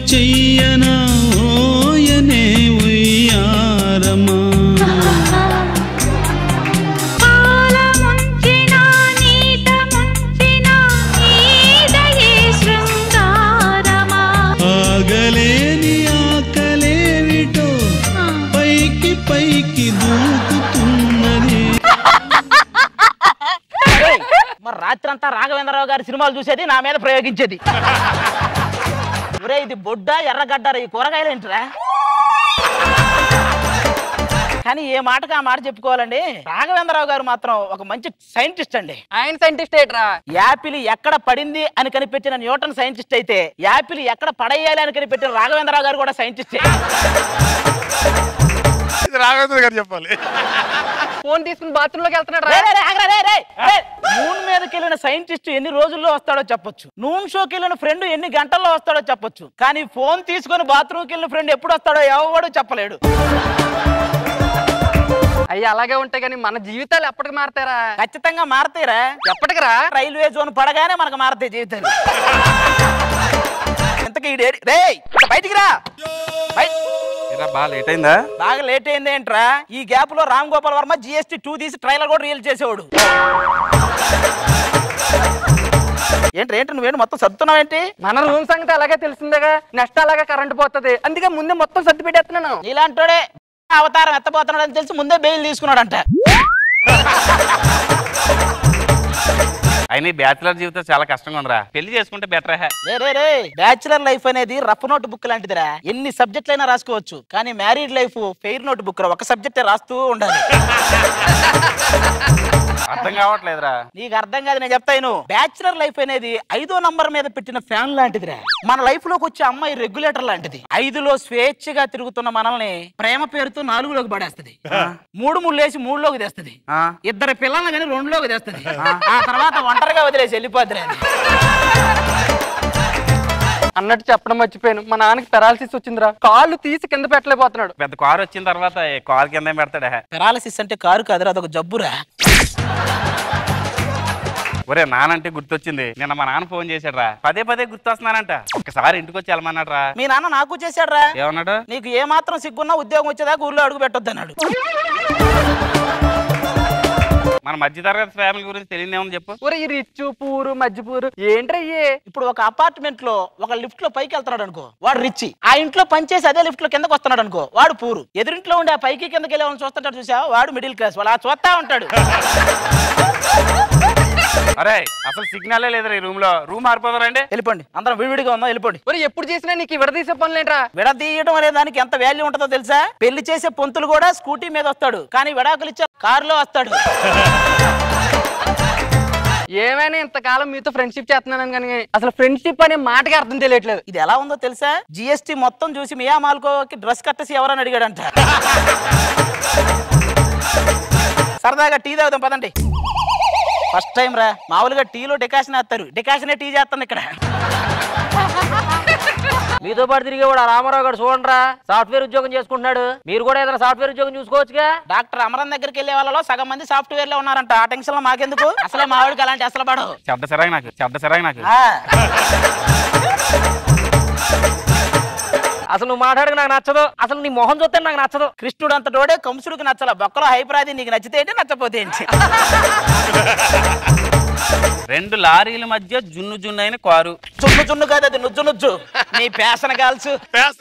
చెయ్యనా ఓయనే ఉయ్యారమా ఆగలేని ఆకలేవిటో పైకి పైకి దూకుతున్నది. మరి రాత్రంతా రాఘవేంద్రరావు గారి సినిమాలు చూసేది, నా మీద ప్రయోగించేది. ఒరే ఇది బొడ్డ ఎర్రగడ్డారా, ఈ కూరగాయలు ఏంటిరా? కానీ ఏ మాటకు ఆ మాట చెప్పుకోవాలండి, రాఘవేంద్రరావు గారు మాత్రం ఒక మంచి సైంటిస్ట్ అండి. ఆయన సైంటిస్ట్ ఏట్రా? యాపిల్ ఎక్కడ పడింది అని కనిపెట్టిన న్యూటన్ సైంటిస్ట్ అయితే, యాపిల్ ఎక్కడ పడేయాలి అని కనిపెట్టిన రాఘవేంద్రరావు గారు కూడా సైంటిస్టే. రాఘవేంద్ర గారు చెప్పాలి. ఫోన్ తీసుకుని బాత్రూమ్ లోకి వెళ్తున్నాడు. మూన్ మీదకి వెళ్ళిన సైంటిస్ట్ ఎన్ని రోజుల్లో వస్తాడో చెప్పొచ్చు, నూన్ షోకి వెళ్ళిన ఫ్రెండ్ ఎన్ని గంటల్లో వస్తాడో చెప్పొచ్చు, కానీ ఫోన్ తీసుకొని బాత్రూమ్కి వెళ్ళిన ఫ్రెండ్ ఎప్పుడు వస్తాడో ఎవడు చెప్పలేడు. అయ్యి అలాగే ఉంటాయి, కానీ మన జీవితాలు ఎప్పటికి మారతారా? ఖచ్చితంగా మారతాయిరా. ఎప్పటికిరా? రైల్వే జోన్ పడగానే మనకు మారతాయి జీవితాలు. ఇంతకీ బయటికి రా. బాగా లేట్ అయిందా? బాగా లేట్ అయింది ఏంట్రా? ఈ గ్యాప్ లో రామ్ గోపాల్ వర్మ GST 2 తీసి ట్రైలర్ కూడా రీల్ చేసేవాడు. ఏంటి నువ్వేంటి మొత్తం సర్దుతున్నావు ఏంటి? మన రూమ్ సంగతి అలాగే తెలిసిందేగా, నెక్స్ట్ అలాగే కరెంట్ పోతుంది, అందుకే ముందే మొత్తం సర్ది పెట్టేస్తున్నాను. ఇలాంటోడే అవతారం ఎత్తబోతున్నాడు అని తెలిసి ముందే బెయిల్ తీసుకున్నాడంట. అయినా బ్యాచులర్ జీవితం చాలా కష్టంగా ఉందిరా, పెళ్లి చేసుకుంటే బెటర్. రే బ్యాచులర్ లైఫ్ అనేది రఫ్ నోట్ బుక్ లాంటిదిరా, ఎన్ని సబ్జెక్టులైనా రాసుకోవచ్చు, కానీ married life fair note book రా, ఒక సబ్జెక్టే రాస్తూ ఉండాలి. అర్థం కావట్లేదురా. నీకు అర్థం కాదు, నేను చెప్తాను. బ్యాచులర్ లైఫ్ అనేది 5వ నంబర్ మీద పెట్టిన ఫ్యాన్ లాంటిదిరా. మన లైఫ్ లోకి వచ్చే అమ్మాయి రెగ్యులేటర్ లాంటిది. 5లో స్వేచ్ఛగా తిరుగుతున్న మనల్ని ప్రేమ పేరుతో 4లోకి పడేస్తుంది, 3 ముళ్ళేసి 3లోకి తెస్తుంది, 2 పిల్లల్ని కానీ 2లోకి తెస్తుంది, ఆ తర్వాత ఒంటరిగా వదిలేసి వెళ్ళిపోద్ది. అన్నట్టు చెప్పడం మర్చిపోయాను, మా నాన్నకి పెరాలసిస్ వచ్చిందిరా, కాళ్ళు తీసి కింద పెట్టలేకపోతున్నాడు. పెద్ద కారు వచ్చిన తర్వాత కారు కింద పెడతాడా? పెరాలసిస్ అంటే కారు కాదురా, అదొక జబ్బురా. ఒరే నానంటే గుర్తొచ్చింది, నిన్న మా నాన్న ఫోన్ చేశాడు రా, పదే గుర్తొస్తున్నానంట, ఒక్కసారి ఇంటికి వచ్చి వెళ్ళమన్నాడు రా. మీ నాన్న నాకు చేశాడు రా. ఏమన్నాడు? నీకు ఏ మాత్రం సిగ్గున్నా ఉద్యోగం వచ్చేదాకా ఊర్లో అడుగు పెట్టొద్దు అన్నాడు. మన మధ్య తరగతి ఫ్యామిలీ గురించి తెలియదేమని చెప్పు. ఒరే ఈ రిచ్ పూరు మధ్యపూరు ఏంట్రయ్యే? ఇప్పుడు ఒక అపార్ట్మెంట్ లో ఒక లిఫ్ట్ లో పైకి వెళ్తున్నాడు అనుకో, వాడు రిచ్. ఆ ఇంట్లో పనిచేసి అదే లిఫ్ట్ లో కిందకి వస్తున్నాడు అనుకో, వాడు పూరు. ఎదురింట్లో ఉండి ఆ పైకి కిందకి వెళ్ళే వాళ్ళని చూస్తుంటాడు చూసా, వాడు మిడిల్ క్లాస్. వాడు ఆ చూస్తా ఉంటాడు. అరే అసలు సిగ్నలే లేదు ఈ రూమ్ లో, రూమ్ మారిపోతారండి. వెళ్ళిపోండి, అందరం విడివిడిగా ఉందాం, వెళ్ళిపోండి. ఒరే ఎప్పుడు చేసినా నీకు విడదీసే పనులేంట్రా? విడదీయడం అనే దానికి ఎంత వాల్యూ ఉంటుందో తెలుసా? పెళ్లి చేసే పొంతులు కూడా స్కూటీ మీద వస్తాడు, కానీ విడాకులు ఇచ్చే కారులో వస్తాడు. ఏమైనా ఇంతకాలం మీతో ఫ్రెండ్షిప్ చేస్తున్నాను కానీ అసలు ఫ్రెండ్షిప్ అనే మాటకి అర్థం తెలియట్లేదు. ఇది ఎలా ఉందో తెలుసా? GST మొత్తం చూసి మియా మాల్కోకి డ్రెస్ కట్టేసి ఎవరని అడిగాడంట. సరదాగా టీ తాగుదాం పదండి. ఫస్ట్ టైం రా, మామూలుగా టీలో డికాషన్ వేస్తారు, డికాషనే టీ చేస్తాను ఇక్కడ. మీతో పాటు తిరిగేవాడు రామారావు గారు చూడండి రా, సాఫ్ట్వేర్ ఉద్యోగం చేసుకుంటున్నాడు. మీరు కూడా ఏదైనా సాఫ్ట్వేర్ ఉద్యోగం చూసుకోవచ్చుగా. డాక్టర్ అమరన్ దగ్గరికి వెళ్ళే వాళ్ళలో సగం మంది సాఫ్ట్వేర్ లో ఉన్నారంట. ఆ టెన్షన్ లో మాకెందుకు, అసలే మా వాడికి అలాంటి అసలు పడవు. చెడ్డ సరాయి నాకు. అసలు నువ్వు మాట్లాడక నాకు నచ్చదు, అసలు నీ మొహం చూస్తే నాకు నచ్చదు. కృష్ణుడు అంత డోడే కంసుడికి నచ్చల, బొక్కలో హైపరాది. నీకు నచ్చితే ఏంటి, నచ్చపోతే ఏంటి? 2 లారీల మధ్య జున్ను అయిన కారు. జున్ను కాదు, అది నుజ్జు. నీ పేసన కాల్సు.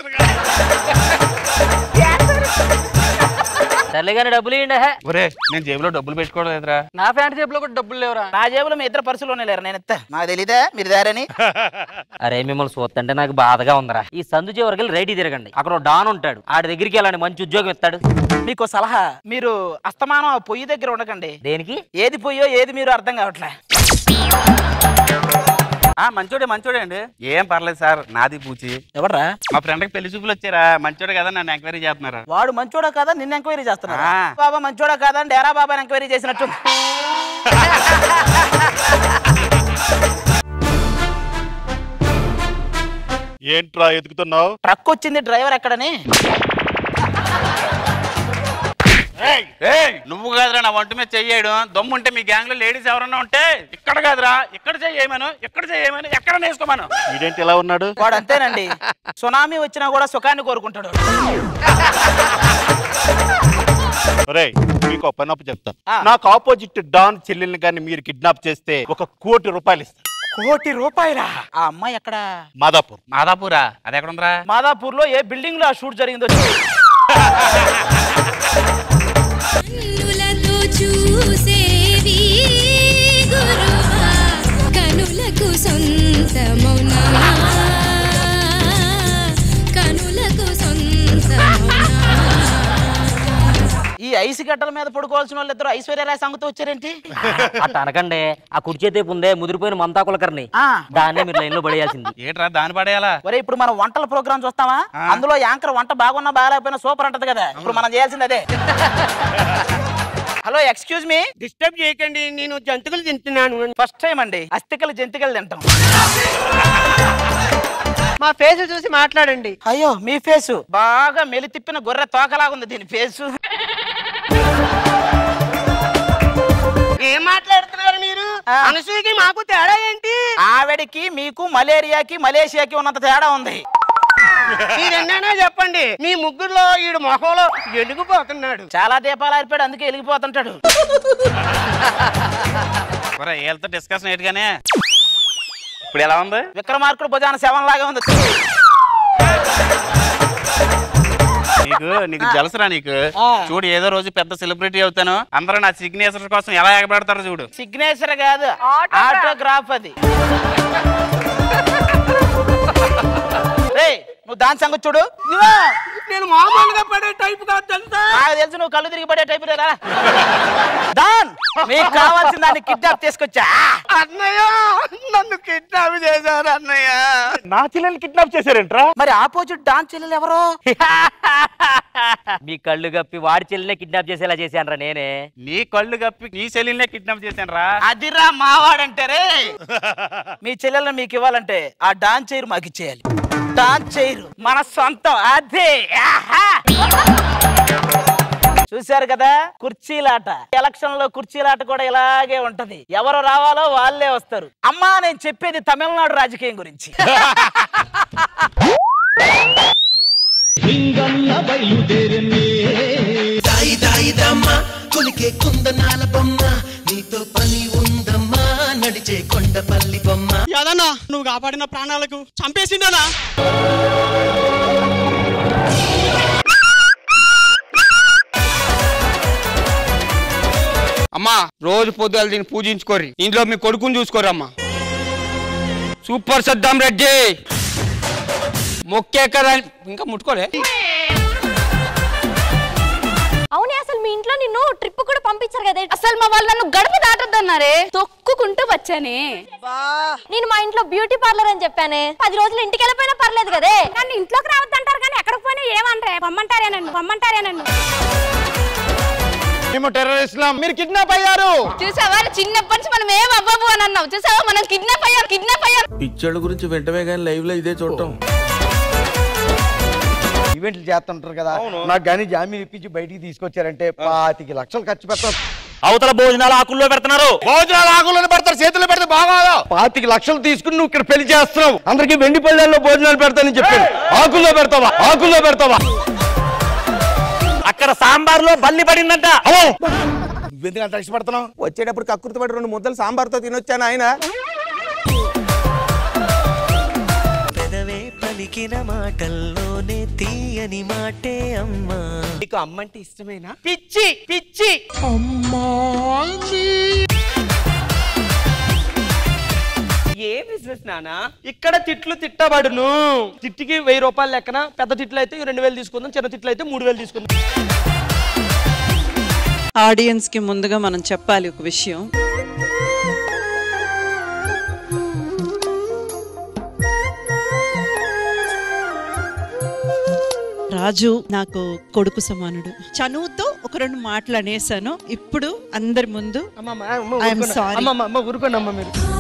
సర్లేగానే డబ్బులు ఇవ్వండి. ఒరే నేను జేబులో డబ్బులు పెట్టుకోవడం లేదురా. నా ప్యాంట్ జేబులో కూడా డబ్బులు లేవురా. నా జేబులో మీ ఇద్దరు పర్సులోనే లేరు, నేను ఇస్తా. నాకు తెలీదా మీరు దారని? అరే మిమ్మల్ని చూస్తుంటే నాకు బాధగా ఉందరా. ఈ సందు చివరికి వెళ్ళి రైట్ తిరగండి, అక్కడ డాన్ ఉంటాడు, ఆడి దగ్గరికి వెళ్ళండి, మంచి ఉద్యోగం ఇస్తాడు. మీకు సలహా, మీరు అస్తమానం ఆ పొయ్యి దగ్గర ఉండకండి. దేనికి? ఏది పొయ్యో ఏది మీరు అర్థం కావట్లే. మంచోడే అండి, ఏం పర్లేదు సార్. నాది పూచి. ఎవడ్రా? మా ఫ్రెండ్ కి పెళ్లి చూపులు వచ్చారా, మంచోడే కదా, నన్ను ఎంక్వైరీ చేస్తున్నారు. వాడు మంచోడా కాదా నిన్ను ఎంక్వైరీ చేస్తున్నా? బాబా మంచోడా కాదా అని డేరా బాబా ఎంక్వైరీ చేసినట్టు. ఏంట్రా ఎదుగుతున్నావు? ట్రక్ వచ్చింది, డ్రైవర్ ఎక్కడని? నువ్వు కాదురా నా వంట మీద చెయ్యడం. దమ్ము ఉంటే మీ గ్యాంగ్ లో లేడీస్ ఎవరన్నా ఉంటే ఇక్కడ కాదురా ఇక్కడ చెయ్యమను, ఇక్కడ చెయ్యమను, ఎక్కడ నేసుకోమను. ఇదేంటి ఇలా ఉన్నాడు? వాడు అంతేనండి, సునామీ వచ్చినా కూడా సుఖాన్ని కోరుకుంటాడు. మీకు పనప్పు చెప్తా. నాకు ఆపోజిట్ డాన్ చెల్లెల్ని కానీ మీరు కిడ్నాప్ చేస్తే 1 కోటి రూపాయలు ఇస్తాను. 1 కోటి రూపాయలా? ఆ అమ్మాయి ఎక్కడ? మాదాపూర్. మాదాపూరా? అది ఎక్కడ ఉందిరా? మాదాపూర్ లో ఏ బిల్డింగ్ లో ఆ షూట్ జరిగిందో చూసేది గురువా కనులకు సొంతమౌనా కనులకు సొంతమౌనా. ఈ ఐసు గడ్డల మీద పడుకోవాల్సిన వాళ్ళు ఇద్దరు ఐశ్వర్యరాయ్ సంగతి వచ్చారేంటి? అట్ట అనకండి. ఆ కుర్చేతేపు ఉందే ముదిరిపోయిన మమతా కులకర్ణి, దాన్నే మీరు లైన్ లో పడేయాల్సింది. ఏంట్రా దాన్ని పడేయాలా? ఒరే ఇప్పుడు మనం వంటల ప్రోగ్రామ్ చూస్తావా, అందులో యాంకర్ వంట బాగున్నా బాగాలేకపోయినా సూపర్ అంటది కదా, ఇప్పుడు మనం చేయాల్సింది అదే. హలో ఎక్స్క్యూజ్ మీ, డిస్టర్బ్ చేయకండి, నేను జంతికలు తింటున్నాను. ఫస్ట్ టైం అండి అస్థికలు జంతికలు తింటాం. మా ఫేస్ చూసి మాట్లాడండి. అయ్యో మీ ఫేసు బాగా మెలి తిప్పిన గొర్రె తోకలాగుంది దీని ఫేసు. ఏం మాట్లాడుతున్నారు మీరు? అనసూయకి మాకు తేడా ఏంటి? ఆవిడికి మీకు మలేరియాకి మలేషియాకి ఉన్నంత తేడా ఉంది. మీరెన్నైనా చెప్పండి, మీ ముగ్గురులో ఈడు మొహంలో ఎలిగిపోతున్నాడు. చాలా దీపాలు ఆరిపాడు అందుకే వెలిగిపోతుంటాడు. వీళ్ళతో డిస్కషన్ ఏంటిగానే ఇప్పుడు ఎలా ఉంది? విక్రమార్కుడు భుజాన శవం లాగా ఉంది. నీకు జలసరా నీకు? చూడు ఏదో రోజు పెద్ద సెలబ్రిటీ అవుతాను, అందరూ నా సిగ్నేచర్ కోసం ఎలా ఎగబెడతారు చూడు. సిగ్నేచర్ కాదు ఆటోగ్రాఫ్ అది. నువ్వు దాని సంగతి చూడు. నేను మామూలుగా పడే టైప్ కాదు తెలుసా? నాకు తెలుసు నువ్వు కళ్ళు తిరిగి పడే టైప్ లేదా. దాన్ మీకు కావాల్సిన దాన్ని కిడ్నాప్ తీసుకొచ్చా. అన్నయ్య నన్ను కిడ్నాప్ చేశారు అన్నయ్య. నా చెల్లెల్ని కిడ్నాప్ చేశారంట్రా? మరి ఆపోజిట్ డాన్ చెల్లెలు ఎవరు? మీ కళ్ళు కప్పి వాడి చెల్లినే కిడ్నాప్ చేసేలా చేశానరా నేనే. నీ కళ్ళు కప్పి నీ చెల్లెల్నే కిడ్నాప్ చేశానరా? అదిరా మావాడంటారే. మీ చెల్లెల్ని మీకు ఇవ్వాలంటే ఆ డాన్ చైర్ మాకు ఇచ్చేయాలి. డాన్ చైర్ మన సొంతం. అదే చూశారు కదా కుర్చీలాట. ఎలక్షన్ లో కుర్చీలాట కూడా ఇలాగే ఉంటది. ఎవరు రావాలో వాళ్ళే వస్తారు. అమ్మా నేను చెప్పేది తమిళనాడు రాజకీయం గురించి. కొలికే కుందనాల బొమ్మ నీతో పని ఉందమ్మా నడిచే కొండపల్లి బొమ్మ. యాదన్నా నువ్వు కాపాడిన ప్రాణాలకు చంపేసిందనా? అమ్మా రోజు పొద్దులు దీన్ని పూజించుకోరి, ఇంట్లో మీ కొడుకుని చూసుకోరు అమ్మా. సూపర్ సద్దాం రెడ్డి మొక్కే కదా ఇంకా ముట్టుకోలే. అవునే అసలు మీ ఇంట్లో నిన్ను ట్రిప్ కూడా పంపించారు కదా, అసలు మా వాళ్ళు నన్ను గడప దాటొద్దన్నారే, తొక్కుకుంటూ వచ్చానే. నేను మా ఇంట్లో బ్యూటీ పార్లర్ అని చెప్పానే, 10 రోజులు ఇంటికి వెళ్ళిపోయినా పర్లేదు కదే. నన్ను ఇంట్లోకి రావద్దంటారు కానీ ఎక్కడికి పోయినా ఏమంటారే, పొమ్మంటారేనండి. మేము టెర్రరిస్టులం, మీరు కిడ్నాప్ అయ్యారు. చూసావా చిన్నప్పటి నుంచి మనం ఏం అవ్వబు అని అన్నావు, చూసావా మనం కిడ్నాప్ అయ్యాం. పిచ్చోళ్ళ గురించి వెంటనే కానీ లైవ్ లో ఇదే చూడటం. ఈవెంట్లు చేస్తుంటారు కదా, నాకు కానీ జామీన్ ఇప్పించి బయటికి తీసుకొచ్చారంటే 25 లక్షలు ఖర్చు పెడతారు. అవతల భోజనాలు ఆకుల్లో పెడుతున్నారు. భోజనాలు ఆకుల్లో పెడతారు, చేతుల్లో పెడితే బాగా. 25 లక్షలు తీసుకుని నువ్వు ఇక్కడ పెళ్లి చేస్తున్నావు, అందరికి వెండి పళ్ళల్లో భోజనాలు పెడతానని చెప్పాను. ఆకుల్లో పెడతావా? అక్కడ సాంబార్ లో బల్లి పడిందంట. నువ్వెందుకు అంత ఇష్టపడుతున్నావు? వచ్చేటప్పుడు కక్కుర్తి పడి 2 ముద్దలు సాంబార్తో తినొచ్చాను ఆయన. పెదవే పలికిన మాటల్లోనే తీయని మాటే అమ్మా. నీకు అమ్మంటే ఇష్టమేనా? పిచ్చి అమ్మా. ఏ బిజినెస్ నానా? ఇక్కడ తిట్లు తిట్టబడును. తిట్టికి 1000 రూపాయలు లెక్కన, పెద్ద తిట్లు అయితే 2000 తీసుకుందాం, చిన్న తిట్లు అయితే 3000 తీసుకుందాం. ఆడియన్స్ కి ముందుగా మనం చెప్పాలి ఒక విషయం. రాజు నాకు కొడుకు సమానుడు. చనువుతో ఒక 2 మాటలు అనేసాను. ఇప్పుడు అందరి ముందు ఊరుకోండి అమ్మ మీరు.